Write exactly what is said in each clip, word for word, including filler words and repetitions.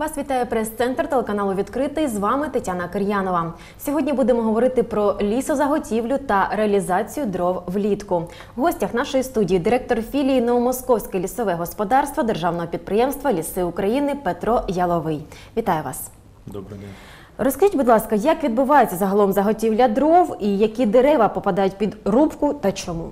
Вас вітає прес-центр телеканалу «Відкритий». З вами Тетяна Кир'янова. Сьогодні будемо говорити про лісозаготівлю та реалізацію дров влітку. В гостях нашої студії директор філії Новомосковське лісове господарство державного підприємства «Ліси України» Петро Яловий. Вітаю вас. Добрий день. Розкажіть, будь ласка, як відбувається загалом заготівля дров і які дерева попадають під рубку та чому?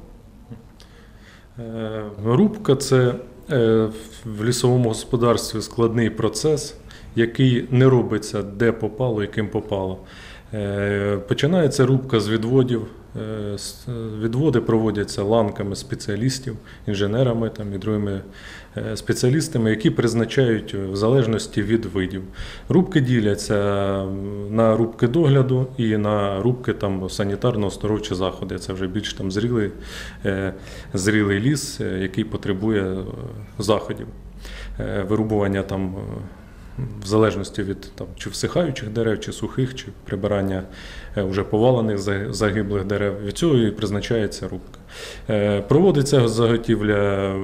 Рубка – це в лісовому господарстві складний процес, який не робиться де попало і ким попало. Починається рубка з відводів. Відводи проводяться ланками спеціалістів, інженерами там, і другими спеціалістами, які призначають в залежності від видів. Рубки діляться на рубки догляду і на рубки санітарно-оздоровчі заходи. Це вже більш там, зрілий, зрілий ліс, який потребує заходів. Вирубування там, в залежності від там, чи всихаючих дерев, чи сухих, чи прибирання вже повалених загиблих дерев. Від цього і призначається рубка. Проводиться заготівля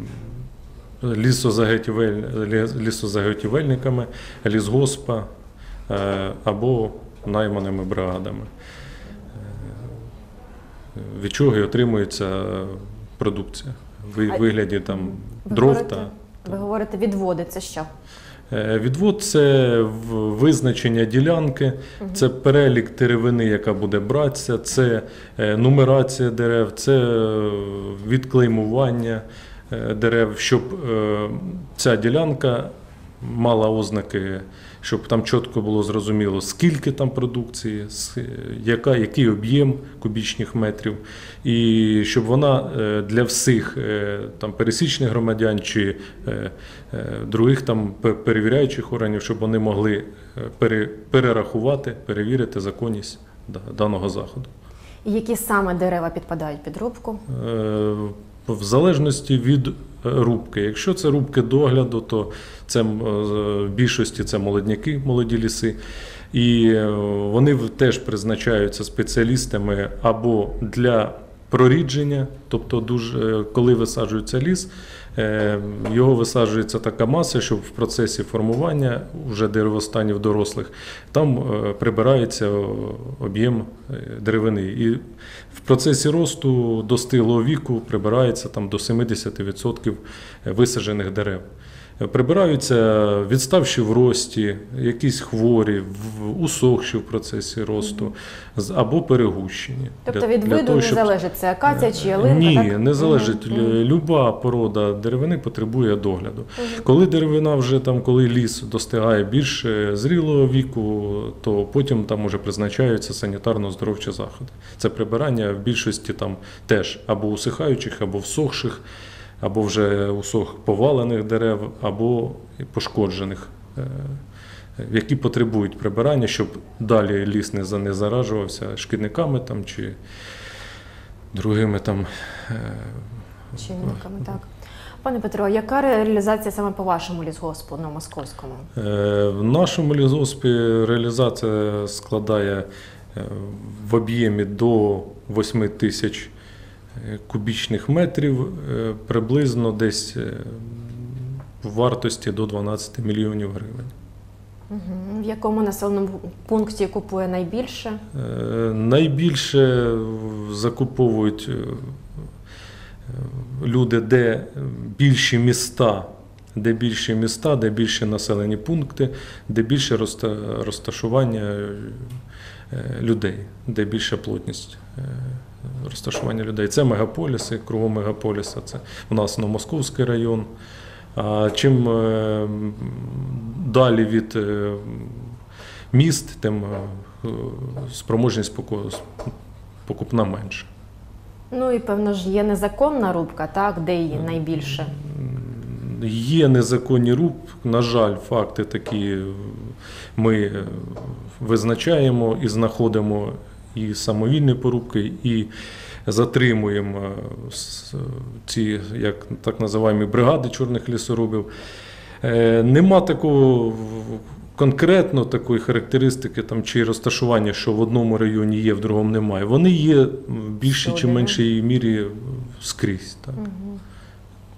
лісозаготівельниками, лісгоспа або найманими бригадами, від чого і отримується продукція в вигляді там, дров. Ви говорите, та, ви говорите відводи, це що? Відвод – це визначення ділянки, угу. Це перелік деревини, яка буде братися, це нумерація дерев, це відклеймування дерев, щоб ця ділянка мала ознаки, щоб там чітко було зрозуміло, скільки там продукції, яка, який об'єм кубічних метрів, і щоб вона для всіх там, пересічних громадян чи других там, перевіряючих органів, щоб вони могли перерахувати, перевірити законність даного заходу. І які саме дерева підпадають під рубку? В залежності від рубки. Якщо це рубки догляду, то це в більшості це молодняки, молоді ліси. І вони теж призначаються спеціалістами або для прорідження, тобто дуже, коли висаджується ліс, його висаджується така маса, щоб в процесі формування вже деревостанів дорослих, там прибирається об'єм деревини. І в процесі росту до стиглого віку прибирається там, до сімдесят відсотків висаджених дерев. Прибираються відставші в рості, якісь хворі, усохші в процесі росту або перегущені. Тобто від виду того, щоб... не залежить, це акація чи ялинка? Ні, так? не залежить. Угу. Люба порода деревини потребує догляду. Угу. Коли деревина вже, там, коли ліс достигає більш зрілого віку, то потім там уже призначаються санітарно-оздоровчі заходи. Це прибирання в більшості там теж або усихаючих, або всохших, або вже усох повалених дерев, або пошкоджених, які потребують прибирання, щоб далі ліс не заражувався шкідниками там, чи другими там чинниками. Так. Пане Петро, яка реалізація саме по вашому лісгоспу Новомосковському? В нашому лісгоспі реалізація складає в об'ємі до восьми тисяч кубічних метрів, приблизно десь в вартості до дванадцяти мільйонів гривень. Угу. В якому населеному пункті купує найбільше? Найбільше закуповують люди, де більші міста, де більші міста, де більші населені пункти, де більше розташування людей, де більша плотність розташування людей. Це мегаполіси, кругом мегаполіса, це у нас Новомосковський район. А чим далі від міст, тим спроможність покупна менша. Ну і, певно ж, є незаконна рубка, так, де її найбільше? Є незаконні рубки, на жаль, факти такі ми визначаємо і знаходимо і самовільні порубки, і затримуємо ці, як так називаємо, бригади чорних лісорубів. Нема такого конкретно такої характеристики там, чи розташування, що в одному районі є, в другому немає. Вони є в більшій чи меншій мірі скрізь. Так. Угу.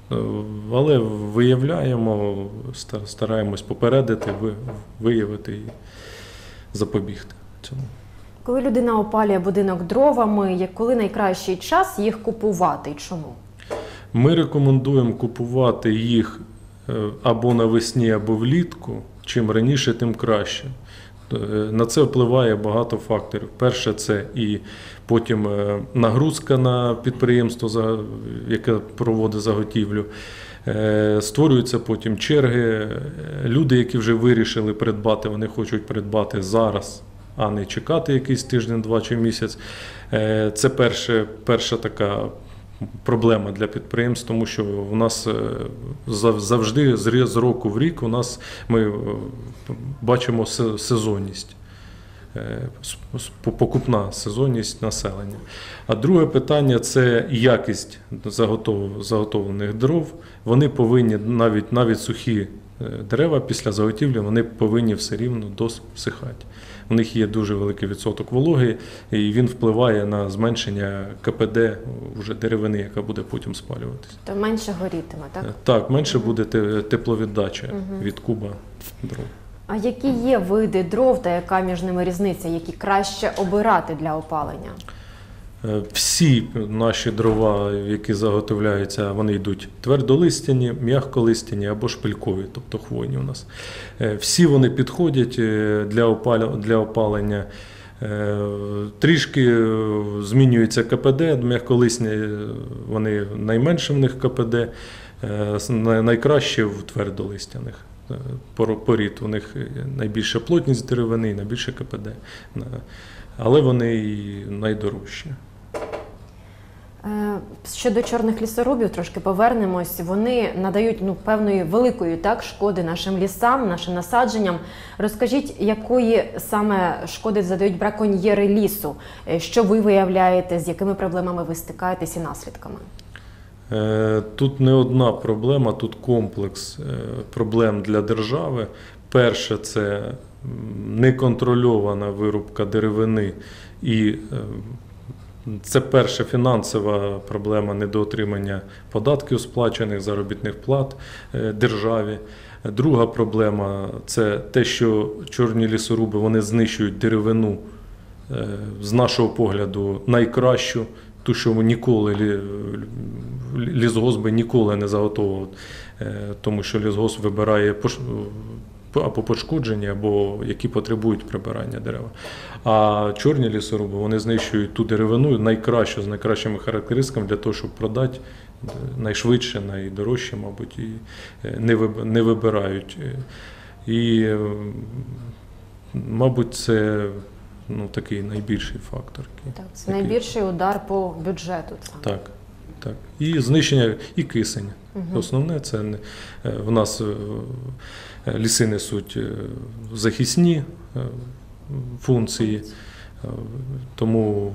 Е, Але виявляємо, ста- стараємось попередити, ви- виявити і запобігти цьому. Коли людина опалює будинок дровами, як коли найкращий час їх купувати і чому? Ми рекомендуємо купувати їх е, або навесні, або влітку. Чим раніше, тим краще. Е, На це впливає багато факторів. Перше, це і потім е, нагрузка на підприємство, за- яке проводить заготівлю. Е, Створюються потім черги. Е, Люди, які вже вирішили придбати, вони хочуть придбати зараз, а не чекати якийсь тиждень, два чи місяць. Е, Це перше, перша така проблема для підприємств, тому що у нас е, зав- завжди з рі- з року в рік у нас ми е, бачимо се- сезонність, е, с- с- по- покупна сезонність населення. А друге питання – це якість заготов- заготовлених дров. Вони повинні, навіть, навіть сухі е, дерева після заготівлі, вони повинні все рівно досихати. У них є дуже великий відсоток вологи, і він впливає на зменшення ка пе де вже деревини, яка буде потім спалюватися. То менше горітиме, так? Так, менше буде те- тепловіддача від куба дров. А які є види дров та яка між ними різниця, які краще обирати для опалення? Е, Всі наші дрова, які заготовляються, вони йдуть твердолистяні, м'яколистяні або шпилькові, тобто хвойні у нас. Е, Всі вони підходять е, для опаля- для опалення. Е, Трішки е, змінюється ка пе де, м'яколисні е, вони найменше в них ка пе де, е, с- най- найкраще в твердолистяних. Е, пор- Порід у них найбільша плотність деревини і найбільше ка пе де. Е, Але вони і найдорожчі. Е, Щодо чорних лісорубів, трошки повернемось. Вони надають ну, певної великої так, шкоди нашим лісам, нашим насадженням. Розкажіть, якої саме шкоди задають браконьєри лісу? Е, Що ви виявляєте, з якими проблемами ви стикаєтесь і наслідками? Е, Тут не одна проблема, тут комплекс е, проблем для держави. Перше – це м, неконтрольована вирубка деревини і е, це перша фінансова проблема недоотримання податків сплачених, заробітних плат е, державі. Друга проблема – це те, що чорні лісоруби вони знищують деревину, е, з нашого погляду, найкращу, ту, що ніколи лі- лісгосби ніколи не заготовували, е, тому що лісгосп вибирає пош- або пошкоджені, або які потребують прибирання дерева. А чорні лісоруби, вони знищують ту деревину найкращу, з найкращими характеристиками для того, щоб продати найшвидше, найдорожче, мабуть, і не виб- не вибирають. І, е, мабуть, це ну, такий найбільший фактор. який- Так, це який- найбільший удар по бюджету. Саме. Так, так. І знищення, і кисень. Мгм. Основне це не- е, в нас е, ліси несуть е, захисні е, функції, е, тому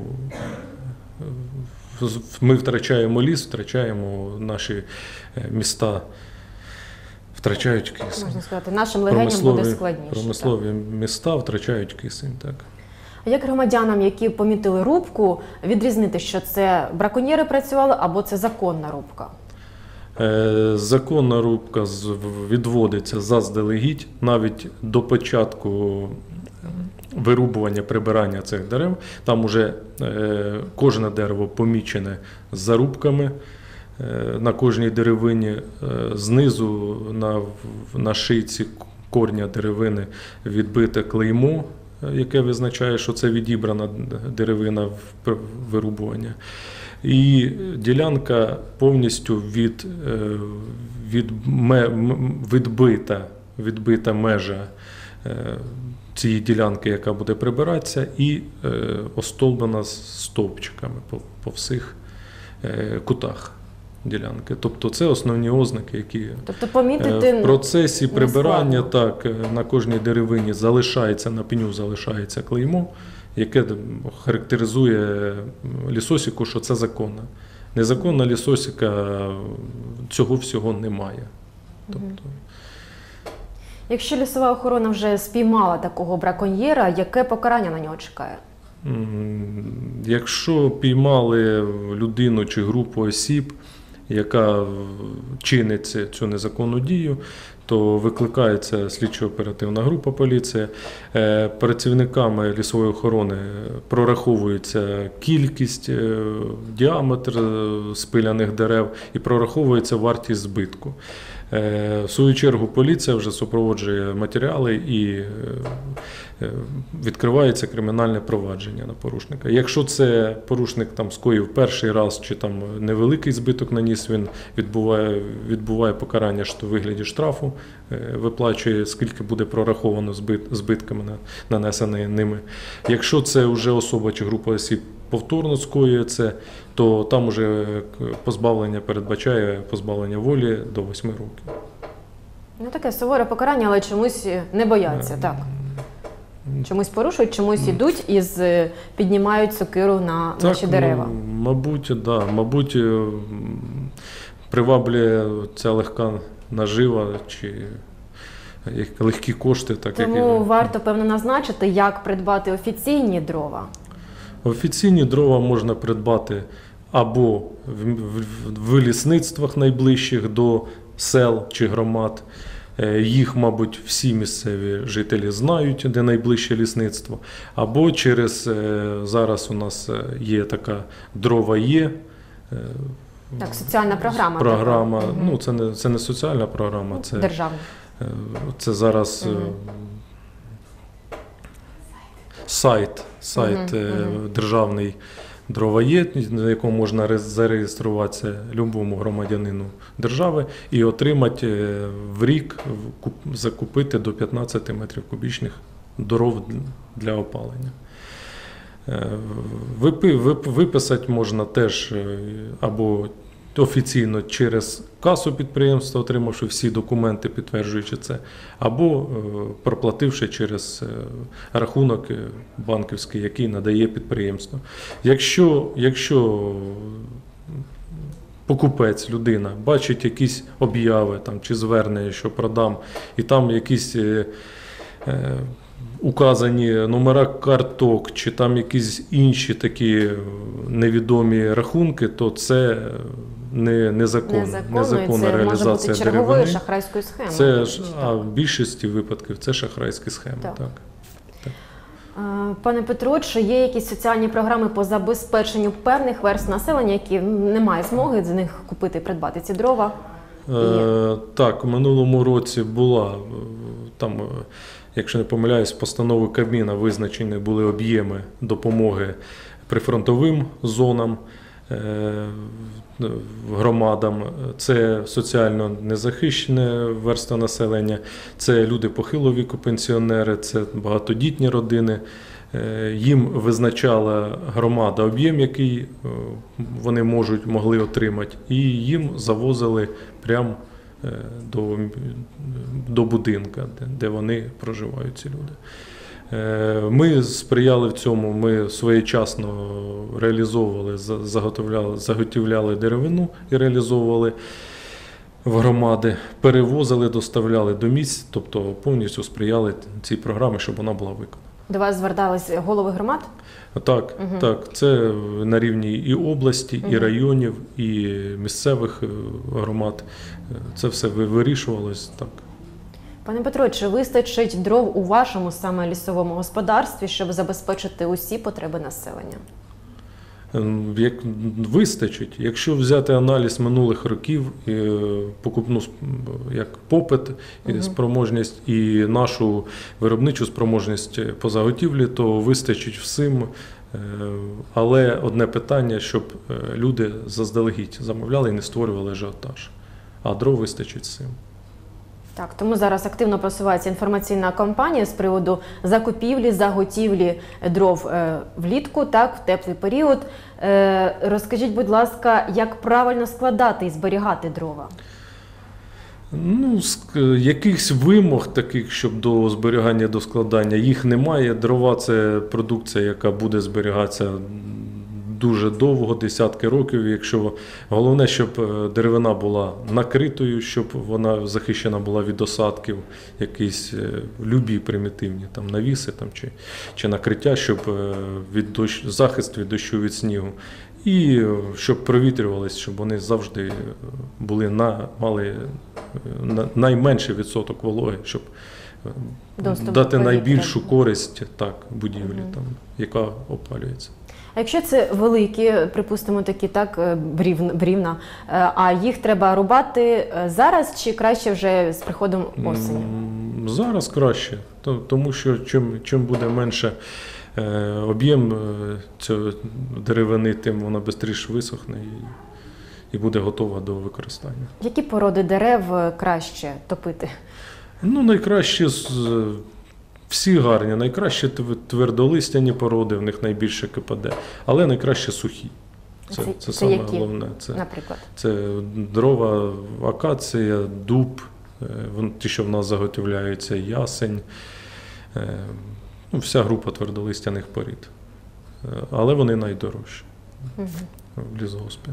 е, в- ми втрачаємо ліс, втрачаємо наші е, міста, втрачають кисень. Можна сказати, нашим легеням буде складніше. так. промислові міста втрачають кисень, так. А як громадянам, які помітили рубку, відрізнити, що це браконьєри працювали або це законна рубка? Е, Законна рубка з- в- відводиться заздалегідь, навіть до початку вирубування, прибирання цих дерев. Там уже е, кожне дерево помічене з зарубками. Е, На кожній деревині е, знизу на, в- на шийці корня деревини відбите клеймо, е, яке визначає, що це відібрана деревина в пр- вирубування. І ділянка повністю від, е, від, ме- м- відбита, відбита межа е, цієї ділянки, яка буде прибиратися, і е, остолбана з стовпчиками по, по всіх е, кутах ділянки. Тобто це основні ознаки, які Тобто е, помітити в процесі прибирання нескладно. так, е, на кожній деревині залишається, на пеню залишається клеймо, яке характеризує лісосіку, що це законна. Незаконна лісосіка цього всього немає. Тобто, Якщо лісова охорона вже спіймала такого браконьєра, яке покарання на нього чекає? м, якщо піймали людину чи групу осіб, яка чинить цю незаконну дію, то викликається слідчо-оперативна група поліції. Працівниками лісової охорони прораховується кількість, діаметр спиляних дерев і прораховується вартість збитку. В свою чергу поліція вже супроводжує матеріали і відкривається кримінальне провадження на порушника. Якщо це порушник там скоїв перший раз чи там невеликий збиток наніс, він відбуває, відбуває покарання що у вигляді штрафу, виплачує, скільки буде прораховано збит, збитками нанесеними ними. Якщо це вже особа чи група осіб повторно скоює це, то там уже позбавлення передбачає позбавлення волі до восьми років. Ну таке суворе покарання, але чомусь не бояться, так? Чомусь порушують, чомусь ідуть і з, піднімають сокиру на так, наші дерева. Ну, мабуть, да, мабуть, приваблює ця легка нажива чи легкі кошти. Так, Тому які... варто, певно, назначити, як придбати офіційні дрова. Офіційні дрова можна придбати або в лісництвах найближчих до сел чи громад. Їх, мабуть, всі місцеві жителі знають, де найближче лісництво. Або через, зараз у нас є така «Дрова є». Так, соціальна програма. Програма, така. ну це не, це не соціальна програма, це, державна. Це зараз угу. сайт, сайт угу. державний «Дрова є», на якому можна зареєструватися будь-якому громадянину держави і отримати в рік, закупити до п'ятнадцяти метрів кубічних дров для опалення. Виписати можна теж або офіційно через касу підприємства, отримавши всі документи, підтверджуючи це, або проплативши через рахунок банківський, який надає підприємство. Якщо, якщо покупець, людина, бачить якісь обяви там, чи звернення, що продам, і там якісь е, е, указані номера карток, чи там якісь інші такі невідомі рахунки, то це не, незаконно, незаконно, незаконна це реалізація може бути черговою деревини. шахрайською схемою. Це ж, а в більшості випадків це шахрайські схеми. Так. Так. Так. Пане Петро, чи є якісь соціальні програми по забезпеченню певних верств населення, які не мають змоги з них купити і придбати ці дрова? Е, так, у минулому році була, там, якщо не помиляюсь, постанови Кабміна визначені були об'єми допомоги прифронтовим зонам, е, громадам. Це соціально незахищене верства населення, це люди похилого віку, пенсіонери, це багатодітні родини. Їм визначала громада об'єм, який вони можуть, могли отримати, і їм завозили прямо до, до будинку, де вони проживають, ці люди. Ми сприяли в цьому, ми своєчасно реалізовували, заготовляли, заготовляли деревину і реалізовували в громади, перевозили, доставляли до місць, тобто повністю сприяли цій програмі, щоб вона була виконана. До вас звертались голови громад? Так, угу. так, це на рівні і області, угу. і районів, і місцевих громад. Це все вирішувалось так. Пане Петро, чи вистачить дров у вашому саме лісовому господарстві, щоб забезпечити усі потреби населення? Як вистачить. Якщо взяти аналіз минулих років, покупну як попит, угу. спроможність і нашу виробничу спроможність по заготівлі, то вистачить всім. Але одне питання, щоб люди заздалегідь замовляли і не створювали ажіотаж. А дров вистачить всім. Так, тому зараз активно просувається інформаційна кампанія з приводу закупівлі, заготівлі дров е, влітку, так, в теплий період. Е, розкажіть, будь ласка, як правильно складати і зберігати дрова? Ну, якихось вимог таких, щоб до зберігання, до складання, їх немає. Дрова – це продукція, яка буде зберігатися дуже довго, десятки років. Якщо головне, щоб деревина була накритою, щоб вона захищена була від осадків, якісь любі примітивні там навіси там чи, чи накриття, щоб від дощ, захист від дощу, від снігу. і щоб провітрювалися, щоб вони завжди були на, мали на, найменший відсоток вологи, щоб Доступ дати до найбільшу повітря. користь так, будівлі, Мгм. там, яка опалюється. А якщо це великі, припустимо, такі так е, брівна, брівна, е, а їх треба рубати е, зараз чи краще вже з приходом осені? М, Зараз краще, то- тому що чим, чим буде менше е, об'єм е, цього деревини, тим вона швидше висохне і, і буде готова до використання. Які породи дерев е, краще топити? Ну, найкраще з- всі гарні, найкраще тв- твердолистяні породи, в них найбільше КПД, але найкраще сухі. Це, Це- це, це саме які? головне. Це, Наприклад, це дрова, акація, дуб, е, вон- ті, що в нас заготовляються, ясень, е, ну, вся група твердолистяних порід. Е, Але вони найдорожчі Мгм. в лісгоспі.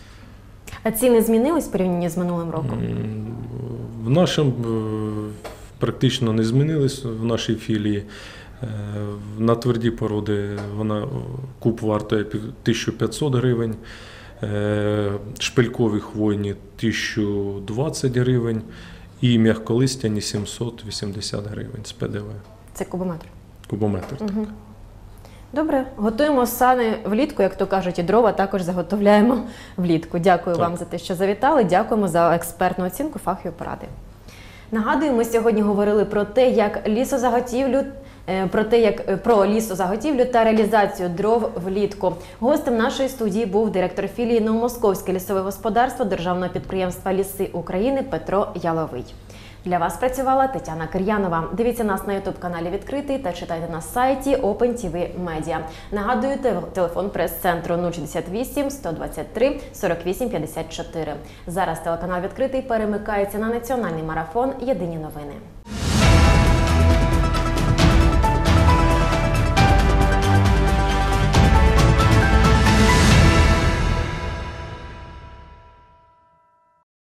А ціни змінились в порівнянні з минулим роком? М, В нашому е, практично не змінились в нашій філії. Е, На тверді породи вона о, куб вартує пів- тисячу п'ятсот гривень, е, шпилькові хвойні тисячу двадцять гривень і м'яколистяні сімсот вісімдесят гривень з ПДВ. Це кубометр. Кубометр. Угу. Добре, готуємо сани влітку, як то кажуть, і дрова також заготовляємо влітку. Дякую Так. вам за те, що завітали. Дякуємо за експертну оцінку, фахові поради. Нагадую, ми сьогодні говорили про те, як лісозаготівлю, е, про те, як е, про лісозаготівлю та реалізацію дров влітку. Гостем нашої студії був директор філії Новомосковське лісове господарство Державного підприємства Ліси України Петро Яловий. Для вас працювала Тетяна Кир'янова. Дивіться нас на ютуб-каналі «Відкритий» та читайте на сайті Open ті ві Media. Нагадую, тел- телефон прес-центру нуль шістдесят вісім сто двадцять три сорок вісім п'ятдесят чотири. Зараз телеканал «Відкритий» перемикається на національний марафон «Єдині новини».